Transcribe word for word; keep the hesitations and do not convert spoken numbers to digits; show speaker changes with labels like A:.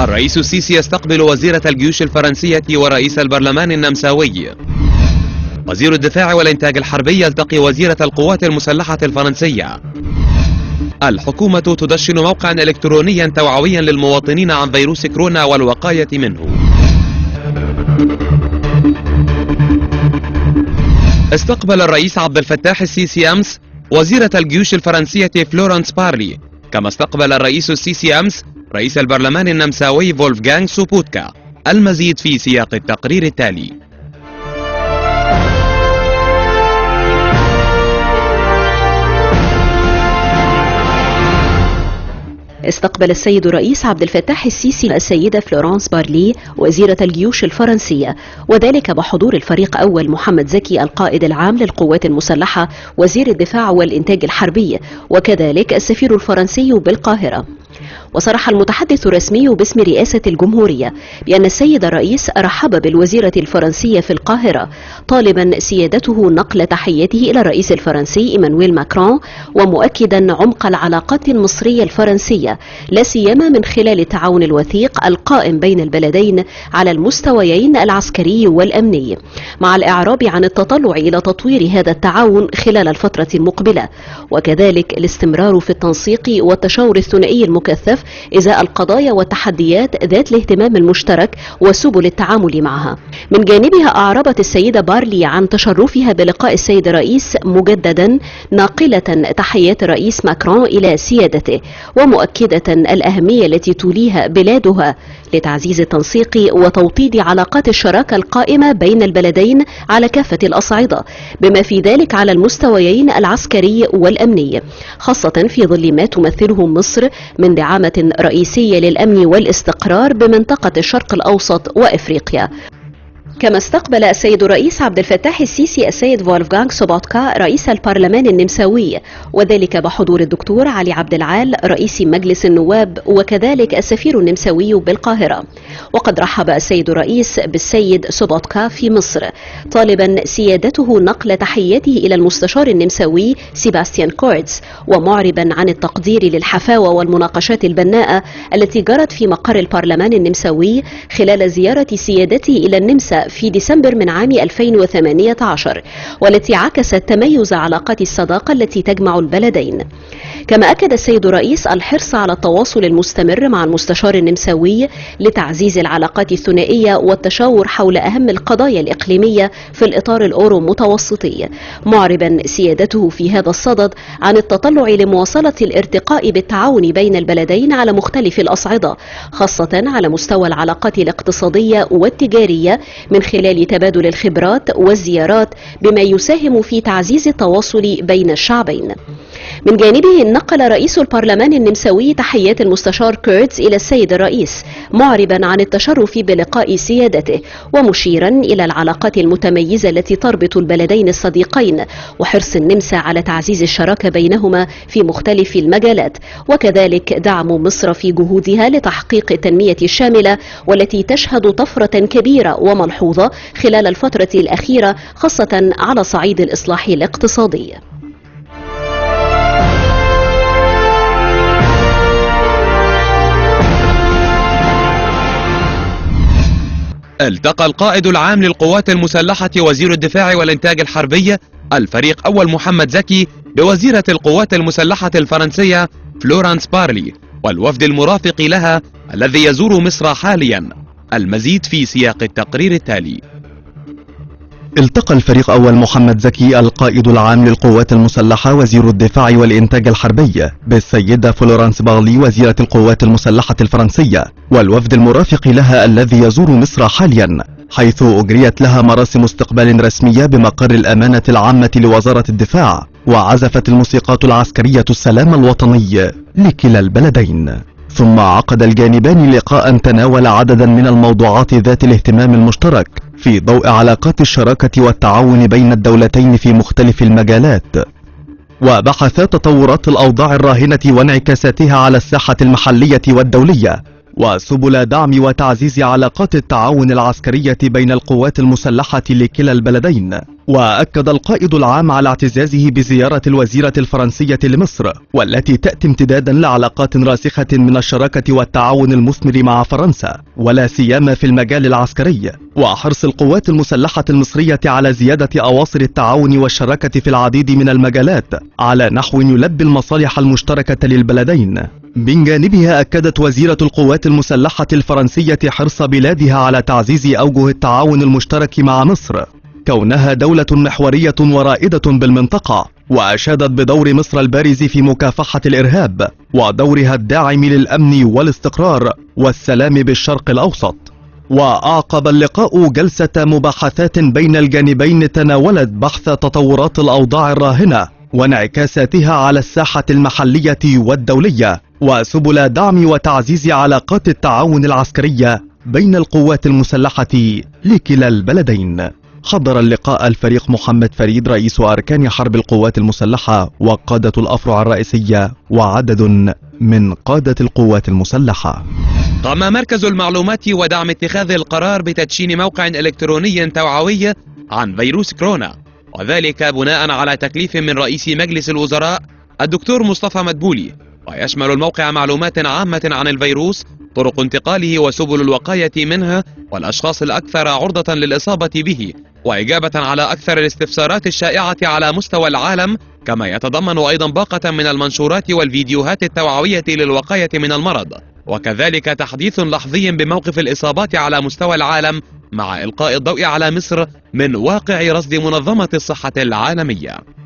A: الرئيس السيسي يستقبل وزيرة الجيوش الفرنسية ورئيس البرلمان النمساوي. وزير الدفاع والإنتاج الحربي يلتقي وزيرة القوات المسلحة الفرنسية. الحكومة تدشن موقعا إلكترونيا توعويا للمواطنين عن فيروس كورونا والوقاية منه. استقبل الرئيس عبد الفتاح السيسي أمس وزيرة الجيوش الفرنسية فلورانس بارلي، كما استقبل الرئيس السيسي أمس رئيس البرلمان النمساوي فولفغانغ سوبوتكا. المزيد في سياق التقرير التالي.
B: استقبل السيد الرئيس عبد الفتاح السيسي السيدة فلورانس بارلي وزيرة الجيوش الفرنسية، وذلك بحضور الفريق أول محمد زكي القائد العام للقوات المسلحة وزير الدفاع والإنتاج الحربي، وكذلك السفير الفرنسي بالقاهرة. وصرح المتحدث الرسمي باسم رئاسة الجمهورية بأن السيد الرئيس رحب بالوزيرة الفرنسية في القاهرة، طالبا سيادته نقل تحياته إلى الرئيس الفرنسي إيمانويل ماكرون، ومؤكدا عمق العلاقات المصرية الفرنسية لا سيما من خلال التعاون الوثيق القائم بين البلدين على المستويين العسكري والأمني، مع الإعراب عن التطلع إلى تطوير هذا التعاون خلال الفترة المقبلة، وكذلك الاستمرار في التنسيق والتشاور الثنائي المكثف إزاء القضايا والتحديات ذات الاهتمام المشترك وسبل التعامل معها. من جانبها أعربت السيدة بارلي عن تشرفها بلقاء السيد الرئيس مجددا، ناقلة تحيات الرئيس ماكرون إلى سيادته، ومؤكدة الأهمية التي توليها بلادها لتعزيز التنسيق وتوطيد علاقات الشراكة القائمة بين البلدين على كافة الأصعدة، بما في ذلك على المستويين العسكري والأمني، خاصة في ظل ما تمثله مصر من دعامة رئيسية للأمن والاستقرار بمنطقة الشرق الأوسط وإفريقيا. كما استقبل السيد الرئيس عبد الفتاح السيسي السيد فولفغانغ سوبوتكا رئيس البرلمان النمساوي، وذلك بحضور الدكتور علي عبد العال رئيس مجلس النواب، وكذلك السفير النمساوي بالقاهرة. وقد رحب السيد الرئيس بالسيد سوبوتكا في مصر، طالبا سيادته نقل تحياته إلى المستشار النمساوي سيباستيان كورتز، ومعربا عن التقدير للحفاوة والمناقشات البناءة التي جرت في مقر البرلمان النمساوي خلال زيارة سيادته إلى النمسا في ديسمبر من عام ألفين وثمانية عشر، والتي عكست تميز علاقات الصداقة التي تجمع البلدين. كما أكد السيد الرئيس الحرص على التواصل المستمر مع المستشار النمساوي لتعزيز العلاقات الثنائية والتشاور حول أهم القضايا الإقليمية في الإطار الأورو متوسطي، معربا سيادته في هذا الصدد عن التطلع لمواصلة الارتقاء بالتعاون بين البلدين على مختلف الأصعدة، خاصة على مستوى العلاقات الاقتصادية والتجارية من خلال تبادل الخبرات والزيارات، بما يساهم في تعزيز التواصل بين الشعبين. من جانبه نقل رئيس البرلمان النمساوي تحيات المستشار كورتز إلى السيد الرئيس، معربا عن التشرف بلقاء سيادته، ومشيرا إلى العلاقات المتميزة التي تربط البلدين الصديقين، وحرص النمسا على تعزيز الشراكة بينهما في مختلف المجالات، وكذلك دعم مصر في جهودها لتحقيق التنمية الشاملة والتي تشهد طفرة كبيرة وملحوظة خلال الفترة الأخيرة، خاصة على صعيد الإصلاح الاقتصادي.
A: التقى القائد العام للقوات المسلحة وزير الدفاع والإنتاج الحربي الفريق أول محمد زكي بوزيرة القوات المسلحة الفرنسية فلورانس بارلي والوفد المرافق لها الذي يزور مصر حاليا. المزيد في سياق التقرير التالي.
C: التقى الفريق أول محمد زكي القائد العام للقوات المسلحة وزير الدفاع والإنتاج الحربي بالسيدة فلورانس بارلي وزيرة القوات المسلحة الفرنسية والوفد المرافق لها الذي يزور مصر حاليا، حيث أجريت لها مراسم استقبال رسمية بمقر الأمانة العامة لوزارة الدفاع، وعزفت الموسيقات العسكرية السلام الوطني لكلا البلدين. ثم عقد الجانبان لقاء تناول عددا من الموضوعات ذات الاهتمام المشترك في ضوء علاقات الشراكة والتعاون بين الدولتين في مختلف المجالات، وبحثا تطورات الأوضاع الراهنة وانعكاساتها على الساحة المحلية والدولية، وسبل دعم وتعزيز علاقات التعاون العسكرية بين القوات المسلحة لكلا البلدين. وأكد القائد العام على اعتزازه بزيارة الوزيرة الفرنسية لمصر، والتي تأتي امتدادا لعلاقات راسخة من الشراكة والتعاون المثمر مع فرنسا، ولا سيما في المجال العسكري، وحرص القوات المسلحة المصرية على زيادة أواصر التعاون والشراكة في العديد من المجالات على نحو يلبي المصالح المشتركة للبلدين. من جانبها أكدت وزيرة القوات المسلحة الفرنسية حرص بلادها على تعزيز أوجه التعاون المشترك مع مصر، كونها دولة محورية ورائدة بالمنطقة، وأشادت بدور مصر البارز في مكافحة الإرهاب ودورها الداعم للأمن والاستقرار والسلام بالشرق الأوسط. وأعقب اللقاء جلسة مباحثات بين الجانبين تناولت بحث تطورات الأوضاع الراهنة وانعكاساتها على الساحة المحلية والدولية، وسبل دعم وتعزيز علاقات التعاون العسكرية بين القوات المسلحة لكلا البلدين. حضر اللقاء الفريق محمد فريد رئيس أركان حرب القوات المسلحة وقادة الأفرع الرئيسية وعدد من قادة القوات المسلحة.
A: قام مركز المعلومات ودعم اتخاذ القرار بتدشين موقع إلكتروني توعوي عن فيروس كورونا، وذلك بناء على تكليف من رئيس مجلس الوزراء الدكتور مصطفى مدبولي، ويشمل الموقع معلومات عامة عن الفيروس، طرق انتقاله وسبل الوقاية منه، والأشخاص الأكثر عرضة للإصابة به، وإجابة على أكثر الاستفسارات الشائعة على مستوى العالم، كما يتضمن أيضا باقة من المنشورات والفيديوهات التوعوية للوقاية من المرض، وكذلك تحديث لحظي بموقف الإصابات على مستوى العالم، مع إلقاء الضوء على مصر من واقع رصد منظمة الصحة العالمية.